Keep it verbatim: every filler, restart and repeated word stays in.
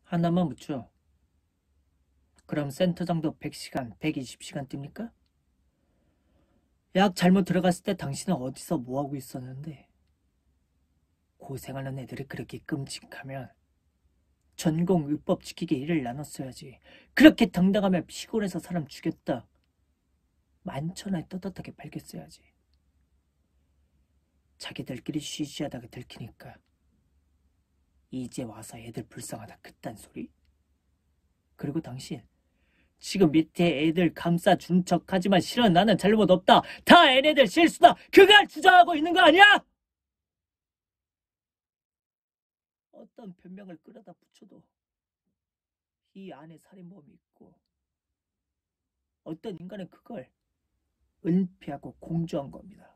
하나만 묻죠. 그럼 센터장도 백 시간, 백이십 시간 띱니까? 약 잘못 들어갔을 때 당신은 어디서 뭐하고 있었는데? 고생하는 애들이 그렇게 끔찍하면 전공 율법 지키기 일을 나눴어야지. 그렇게 당당하며 피곤해서 사람 죽였다. 만천하에 떳떳하게 밝혔어야지. 자기들끼리 쉬쉬하다가 들키니까 이제 와서 애들 불쌍하다 그딴 소리? 그리고 당신 지금 밑에 애들 감싸준 척하지만 실은 나는 잘못 없다. 다 애네들 실수다. 그걸 주장하고 있는 거 아니야? 어떤 변명을 끌어다 붙여도 이 안에 살인범이 있고 어떤 인간은 그걸 은폐하고 공조한 겁니다.